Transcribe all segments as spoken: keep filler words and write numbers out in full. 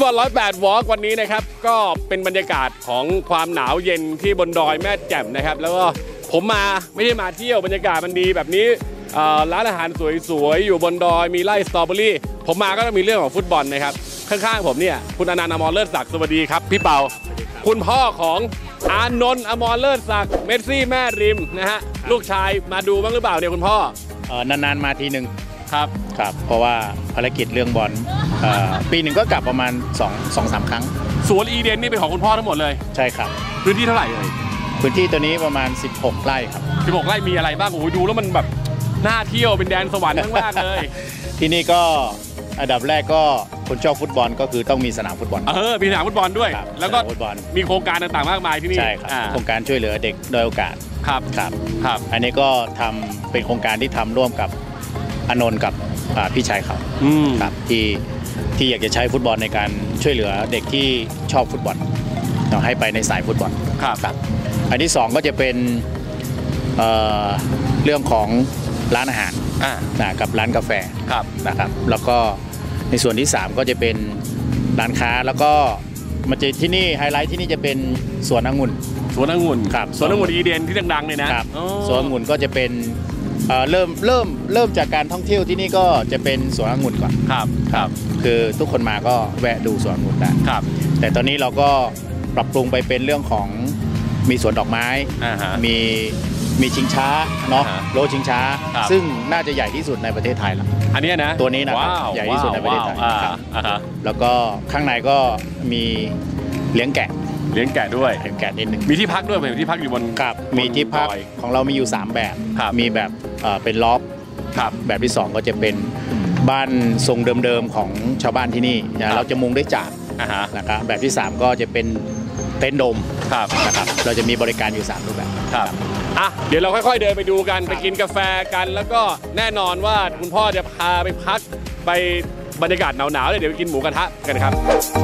ฟุตบอลร้อยแปดวอล์กวันนี้นะครับก็เป็นบรรยากาศของความหนาวเย็นที่บนดอยแม่แจ่มนะครับแล้วก็ผมมาไม่ได้มาเที่ยวบรรยากาศมันดีแบบนี้ร้านอาหารสวยๆอยู่บนดอยมีไร่สตรอเบอรี่ผมมาก็ต้องมีเรื่องของฟุตบอลนะครับข้างๆผมเนี่ยคุณอนันต์ อมรเลิศศักดิ์สวัสดีครับพี่เปาคุณพ่อของอานนท์ อมรเลิศศักดิ์เมสซี่แม่ริมนะฮะลูกชายมาดูบ้างหรือเปล่าเนี่ยคุณพ่อนานๆมาทีหนึ่งครับครับเพราะว่าภารกิจเรื่องบอลปีหนึ่งก็กลับประมาณสอง สองสามครั้งสวนอีเดนนี่เป็นของคุณพ่อทั้งหมดเลยใช่ครับพื้นที่เท่าไหร่เลยพื้นที่ตัวนี้ประมาณสิบหกไร่ครับสิบหกไร่มีอะไรบ้างโอ้โหดูแล้วมันแบบน่าเที่ยวเป็นแดนสวรรค์มากๆเลยที่นี่ก็อันดับแรกก็คนชอบฟุตบอลก็คือต้องมีสนามฟุตบอลเออมีสนามฟุตบอลด้วยแล้วก็มีโครงการต่างๆมากมายที่นี่ใช่ครับโครงการช่วยเหลือเด็กด้อยโอกาสครับครับครับอันนี้ก็ทำเป็นโครงการที่ทำร่วมกับอานนท์กับพี่ชายเขาครับที่ที่อยากจะใช้ฟุตบอลในการช่วยเหลือเด็กที่ชอบฟุตบอลต้องให้ไปในสายฟุตบอลครับครับอันที่สองก็จะเป็นเอ่อเรื่องของร้านอาหารนะกับร้านกาแฟนะครับแล้วก็ในส่วนที่สามก็จะเป็นร้านค้าแล้วก็มันจะที่นี่ไฮไลท์ที่นี่จะเป็นสวนองุ่นสวนองุ่นครับสวนองุ่นอีเดนที่ดังๆเลยนะครับสวนองุ่นก็จะเป็นเริ่มเริ่มเริ่มจากการท่องเที่ยวที่นี่ก็จะเป็นสวนองุ่นก่อนครับครับคือทุกคนมาก็แวะดูสวนองุ่นได้ครับแต่ตอนนี้เราก็ปรับปรุงไปเป็นเรื่องของมีสวนดอกไม้มีมีชิงช้าเนาะโลชิงช้าซึ่งน่าจะใหญ่ที่สุดในประเทศไทยละอันนี้นะตัวนี้นะครับใหญ่ที่สุดในประเทศไทยครับแล้วก็ข้างในก็มีเลี้ยงแกะเลี้ยงแกะด้วยเลี้ยงแกะนิดนึงมีที่พักด้วยมีที่พักอยู่บนครับมีที่พักของเรามีอยู่สามแบบมีแบบเป็นล็อบแบบที่สองก็จะเป็นบ้านทรงเดิมๆของชาวบ้านที่นี่เราจะมุงด้วยจากนะครับแบบที่สามก็จะเป็นเต็นท์โดมนะครับเราจะมีบริการอยู่สามรูปแบบครับอ่ะเดี๋ยวเราค่อยๆเดินไปดูกันไปกินกาแฟกันแล้วก็แน่นอนว่าคุณพ่อจะพาไปพักไปบรรยากาศหนาวๆเลยเดี๋ยวไปกินหมูกระทะกันครับ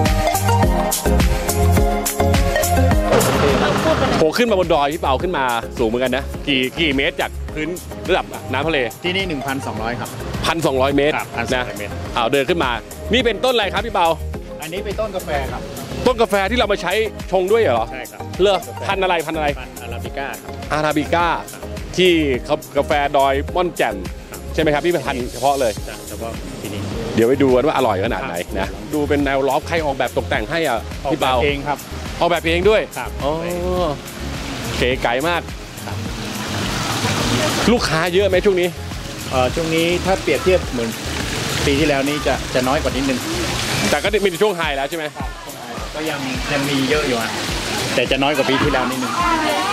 โผล่ขึ้นมาบนดอยที่เป่าขึ้นมาสูงเหมือนกันนะกี่กี่เมตรจากพื้นระดับน้ำทะเลที่นี่ หนึ่งพันสองร้อย ครับหนึ่งพันสองร้อย เมตรนะอ้าวเดินขึ้นมานี่เป็นต้นอะไรครับพี่เปาอันนี้เป็นต้นกาแฟครับต้นกาแฟที่เรามาใช้ชงด้วยเหรอใช่ครับเลือกพันอะไรพันอะไรพันอาราบิก้าอาราบิก้าที่เขากาแฟดอยม่อนแจ่มใช่ไหมครับพี่พันเฉพาะเลยเฉพาะที่นี่เดี๋ยวไปดูกันว่าอร่อยขนาดไหนนะดูเป็นแนวล็อบใครออกแบบตกแต่งให้อ่ะพี่เปาเองครับออกแบบเองด้วยครับอ๋อเก๋ไก๋มากลูกค้าเยอะไหมช่วงนี้เออช่วงนี้ถ้าเปรียบเทียบเหมือนปีที่แล้วนี่จะจะน้อยกว่านิดนึงแต่ก็มีช่วงไฮแล้วใช่ไหมก็ยังยังมีเยอะอยู่อ่ะแต่จะน้อยกว่าปีที่แล้วนิดนึง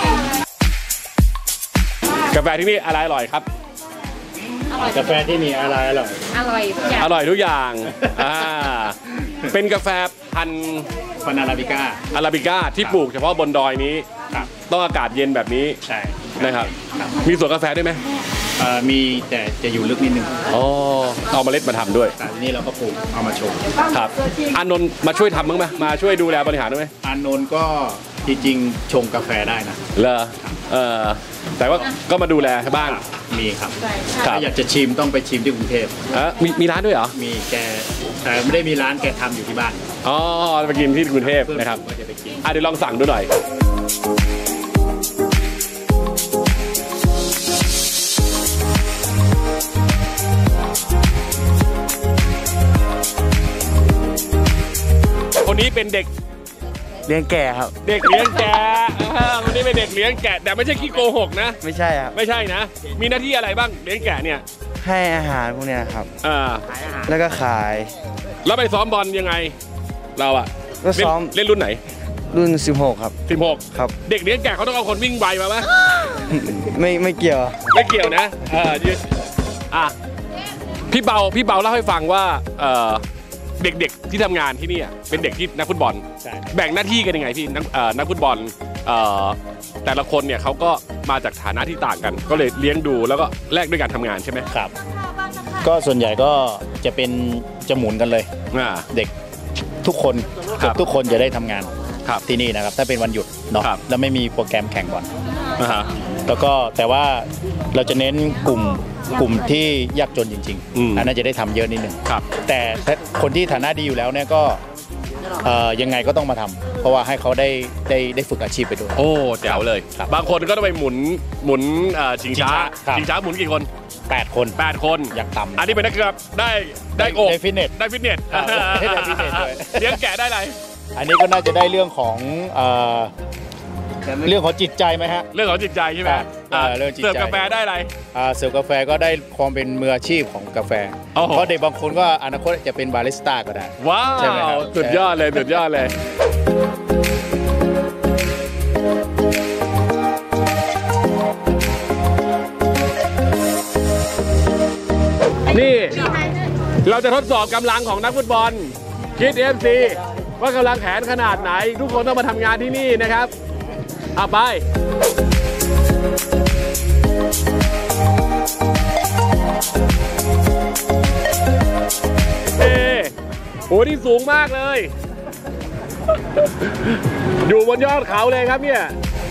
กาแฟที่นี่อะไรอร่อยครับกาแฟที่นี่อะไรอร่อยอร่อยทุกอย่างอร่อยทุกอย่างอ่าเป็นกาแฟพันพันอาราบิก้าอาราบิก้าที่ปลูกเฉพาะบนดอยนี้ต้องอากาศเย็นแบบนี้ใช่นะครับมีสวนกาแฟด้วยไหมมีแต่จะอยู่ลึกนิดนึงอ๋อเอาเมล็ดมาทำด้วยแต่ทีนี้เราก็ปลูกเอามาชงครับอานนท์มาช่วยทำบ้างไหมมาช่วยดูแลบริหารด้วยไหมอานนท์ก็จริงๆชงกาแฟได้นะเหรอเออแต่ว่าก็มาดูแลบ้างมีครับถ้าอยากจะชิมต้องไปชิมที่กรุงเทพอ่ะมีมีร้านด้วยเหรอมีแกแต่ไม่ได้มีร้านแกทำอยู่ที่บ้านอ๋อไปกินที่กรุงเทพนะครับอ่ะเดี๋ยวลองสั่งดูหน่อยคนนี้เป็นเด็กเลี้ยงแกะครับเด็กเลี้ยงแกะคนนี้เป็นเด็กเลี้ยงแกะแต่ไม่ใช่ขี้โกหกนะไม่ใช่ครับไม่ใช่นะมีหน้าที่อะไรบ้างเลี้ยงแกะเนี่ยให้อาหารพวกเนี้ยครับอ่าแล้วก็ขายแล้วไปซ้อมบอลยังไงเราอะก็ซ้อมเล่นรุ่นไหนรุ่นสิบหกครับสิบหกครับเด็กเลี้ยงแกะเขาต้องเอาคนวิ่งไวมาไหมไม่ไม่เกี่ยวไม่เกี่ยวนะเออยืนอ่ะพี่เบาพี่เบาเล่าให้ฟังว่าเออเด็กๆที่ทำงานที่นี่เป็นเด็กที่นักฟุตบอลแบ่งหน้าที่กันยังไงพี่นักนักฟุตบอลแต่ละคนเนี่ยเขาก็มาจากฐานะที่ต่างกันก็เลยเลี้ยงดูแล้วก็แลกด้วยการทำงานใช่ไหมครับก็ส่วนใหญ่ก็จะเป็นจะหมุนกันเลยเด็กทุกคนทุกคนจะได้ทำงานที่นี่นะครับถ้าเป็นวันหยุดเนาะแล้วไม่มีโปรแกรมแข่งบอลแล้วก็แต่ว่าเราจะเน้นกลุ่ม กลุ่มที่ยากจนจริงๆอันนั้นจะได้ทำเยอะนิดนึงแต่คนที่ฐานะดีอยู่แล้วเนี่ยก็เอ่อยังไงก็ต้องมาทำเพราะว่าให้เขาได้ได้ได้ฝึกอาชีพไปด้วยโอ้แจ๋วเลย บางคนก็ต้องไปหมุนหมุนชิงช้าครับชิงช้าหมุนกี่คนแปดคนแปดคนอย่างต่ำอันนี้เป็นนักกีฬาได้ได้อกได้ฟิตเนสได้ฟิตเนสครับได้ฟิตเนสด้วยเลี้ยงแกะได้อะไรอันนี้ก็น่าจะได้เรื่องของเอ่อเรื่องของจิตใจไหมฮะเรื่องของจิตใจใช่ไหมครับอ่าเออเรื่องจิตใจเสิร์ฟกาแฟได้อะไรอ่าเสิร์ฟกาแฟก็ได้ความเป็นมืออาชีพของกาแฟโอ้โหเพราะเด็กบางคนก็อนาคตจะเป็นบาริสต้าก็ได้ว้าใช่ไหมครัวบสุดยอดเลยสุดยอดเลยนี่เราจะทดสอบกำลังของนักฟุตบอลคิด เอฟ ซี ว่ากำลังแขนขนาดไหน ทุกคนต้องมาทำงานที่นี่นะครับเอาไปเอ้โหนี่สูงมากเลย อยู่บนยอดเขาเลยครับเนี่ย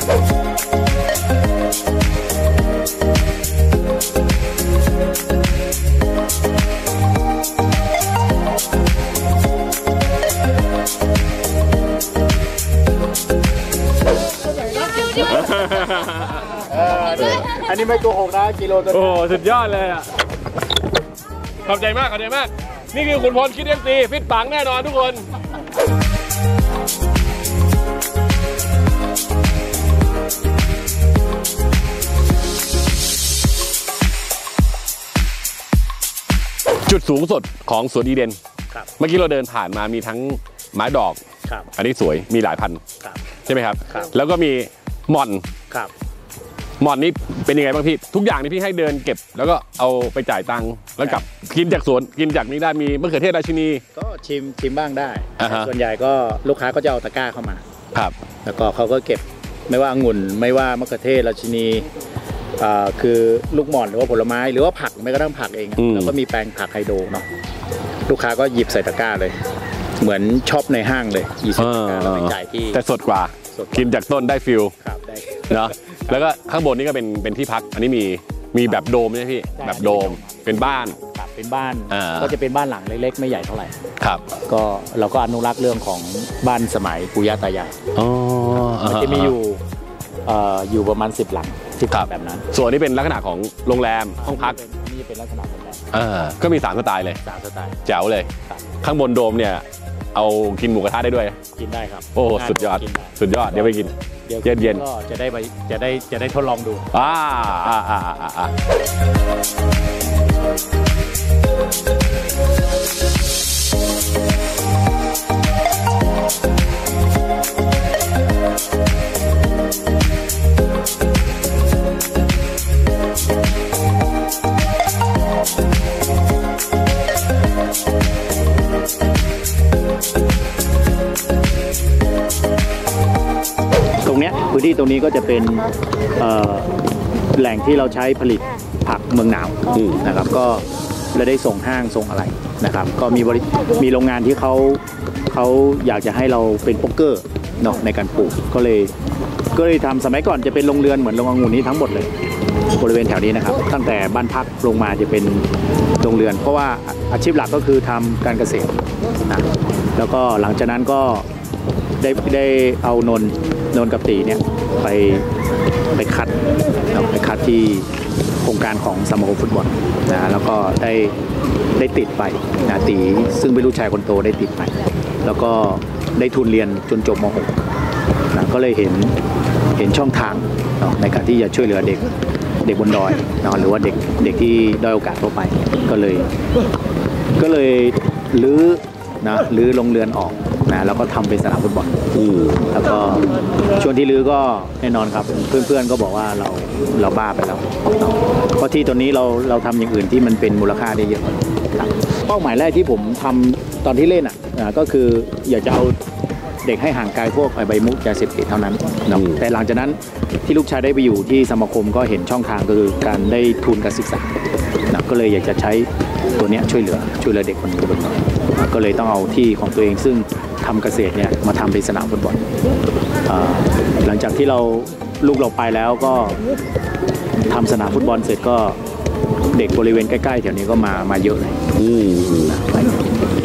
อันนี้ไม่โกหกนะกิโลตัวโอ้สุดยอดเลยอ่ะขอบใจมากขอบใจมาก นี่คือขุนพลคิด เอฟ ซี ฟิตปังแน่นอนทุกคน จุดสูงสุดของสวนอีเดนครับเมื่อกี้เราเดินผ่านมามีทั้งไม้ดอกครับอันนี้สวยมีหลายพันครับใช่ไหมครับครับแล้วก็มีหม่อนครับหม่อนนี่เป็นยังไงบ้างพี่ทุกอย่างนี่พี่ให้เดินเก็บ แล้วก็เอาไปจ่ายตังค์แล้วกลับกินจากสวนกินจากนี้ได้มีมะเขือเทศราชินีก็ชิมชิมบ้างได้อ่าฮะส่วนใหญ่ก็ลูกค้าก็จะเอาตะกร้าเข้ามาครับแล้วก็เขาก็เก็บไม่ว่าองุ่นไม่ว่ามะเขือเทศราชินีอ่าคือลูกหม่อนหรือว่าผลไม้หรือว่าผักไม่กระทั่งผักเองอะแล้วก็มีแปลงผักไฮโดรเนาะลูกค้าก็หยิบใส่ตะกร้าเลย เหมือนช็อปในห้างเลยยี่สิบตะกร้าแล้วไปจ่ายที่แต่สดกว่าสดกว่ากินจากต้นได้ฟิลครับได้เนาะแล้วก็ข้างบนนี่ก็เป็นเป็นที่พัก อันนี้มีมีแบบโดมใช่ไหมพี่ใช่แบบโดมเป็นบ้านครับเป็นบ้านอ่าก็จะเป็นบ้านหลังเล็กๆไม่ใหญ่เท่าไหร่ครับก็เราก็อนุรักษ์เรื่องของบ้านสมัยปู่ย่าตายายอ๋อมันจะมีอยู่เอ่ออยู่ประมาณสิบหลังสิบครับแบบนั้นส่วนนี้เป็นลักษณะของโรงแรมห้องพักอันนี้จะเป็นลักษณะแบบนั้นเออก็มีสามสไตล์เลยสามสไตล์แจ๋วเลยครับข้างบนโดมเนี่ยเอากินหมูกระทะได้ด้วยกินได้ครับโอ้สุดยอดกินไสุดยอดเดี๋ยวไปกินเดี๋ยวเย็นๆก็จะได้ไปจะได้จะได้ทดลองดูอ่าอ่าอ่าอ่าอ่าตรงเนี้ยพื้นที่ตรงนี้ก็จะเป็นเอ่อแหล่งที่เราใช้ผลิตผักเมืองหนาวอืมนะครับก็เราได้ส่งห้างส่งอะไรนะครับก็มีบริมีโรงงานที่เขาเขาอยากจะให้เราเป็นโป๊กเกอร์เนาะในการปลูกก็เลยก็เลยทำสมัยก่อนจะเป็นโรงเรือนเหมือนโรงองุ่นนี้ทั้งหมดเลยบริเวณแถวนี้นะครับตั้งแต่บ้านพักลงมาจะเป็นโรงเรือน เพราะว่าอาชีพหลักก็คือทำการเกษตรนะแล้วก็หลังจากนั้นก็ได้ได้เอานนนนกับตีเนี่ยไปไปคัดนะไปคัดที่โครงการของสมาคมฟุตบอลนะแล้วก็ได้ได้ติดไปนะตีซึ่งเป็นลูกชายคนโตได้ติดไป แล้วก็ได้ทุนเรียนจนจบม .หก นะก็เลยเห็นเห็นช่องทางเนาะในการที่จะช่วยเหลือเด็กเด็กบนดอยเนาะหรือว่าเด็กเด็กที่ด้อยโอกาสทั่วไปก็เลยก็เลยรื้อนะรื้อโรงเรือนออกนะแล้วก็ทำเป็นสนามฟุตบอลอืมแล้วก็ช่วงที่รื้อก็แน่นอนครับเพื่อนๆก็บอกว่าเราเราบ้าไปแล้วเนาะเพราะที่ตัวนี้เราเราทำอย่างอื่นที่มันเป็นมูลค่าได้เยอะครับเป้าหมายแรกที่ผมทำตอนที่เล่นอ่ะอ่าก็คืออยากจะเอาเด็กให้ห่างไกลพวกใบมุกยาเสพติดเท่านั้นเนาะแต่หลังจากนั้นที่ลูกชายได้ไปอยู่ที่สมาคมก็เห็นช่องทางก็คือการได้ทุนการศึกษานะก็เลยอยากจะใช้ตัวเนี้ยช่วยเหลือช่วยเหลือเด็กคนนี้นะก็เลยต้องเอาที่ของตัวเองซึ่งทำเกษตรเนี่ยมาทำเป็นสนามฟุตบอลอ่าหลังจากที่เราลูกเราไปแล้วก็ทำสนามฟุตบอลเสร็จก็เด็กบริเวณใกล้ๆแถวนี้ก็มามาเยอะเลยอืมไป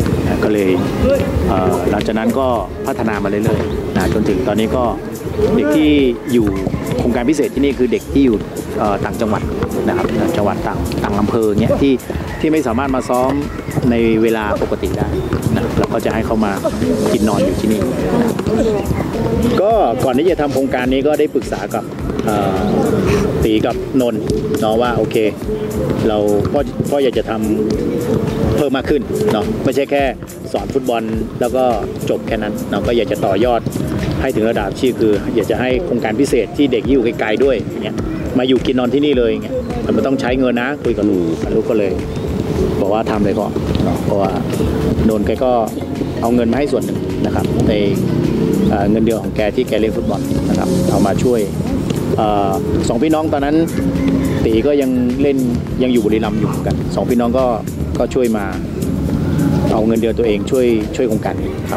ก็เลยเอ่อหลังจากนั้นก็พัฒนามาเรื่อยๆนะจนถึงตอนนี้ก็เด็กที่อยู่โครงการพิเศษที่นี่คือเด็กที่อยู่เอ่อต่างจังหวัดนะครับจังหวัดต่างต่างอำเภอเงี้ยที่ที่ไม่สามารถมาซ้อมในเวลาปกติได้นะเราก็จะให้เขามากินนอนอยู่ที่นี่นะก็ก่อนที่จะทำโครงการนี้ก็ได้ปรึกษากับตีกับนนท์เนาะว่าโอเคเราก็ก็อยากจะทำเพิ่มมากขึ้นเนาะไม่ใช่แค่สอนฟุตบอลแล้วก็จบแค่นั้นเราก็อยากจะต่อยอดให้ถึงระดับที่คือ อยากจะให้โครงการพิเศษที่เด็กอยู่ไกลๆด้วยอย่างเงี้ยมาอยู่กินนอนที่นี่เลยอย่างเงี้ยแต่มันต้องใช้เงินนะคุยกับลูกลูกก็เลยบอกว่าทำเลยก่อนเนาะเพราะว่านนท์แกก็เอาเงินมาให้ส่วนหนึ่งนะครับในเงินเดือนของแกที่แกเล่นฟุตบอลนะครับเอามาช่วยสองพี่น้องตอนนั้นตีก็ยังเล่นยังอยู่บุรีรัมย์อยู่กันสองพี่น้องก็ก็ช่วยมาเอาเงินเดือนตัวเองช่วยช่วยโครงการนี้ครับ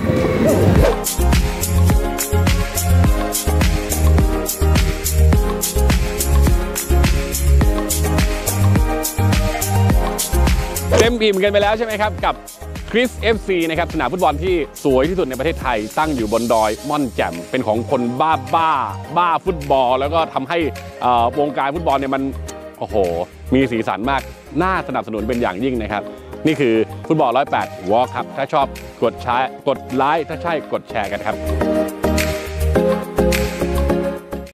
เต็มอิ่มกันไปแล้วใช่ไหมครับกับคริส เอฟ ซี นะครับสนามฟุตบอลที่สวยที่สุดในประเทศไทยตั้งอยู่บนดอยม่อนแจ่มเป็นของคนบ้าบ้าบ้าฟุตบอลแล้วก็ทำให้วงการฟุตบอลเนี่ยมันโอ้โหมีสีสันมากน่าสนับสนุนเป็นอย่างยิ่งนะครับนี่คือฟุตบอลร้อยแปดวอล์คครับถ้าชอบกดแชร์กดไลค์ถ้าใช่กดแชร์กันครับ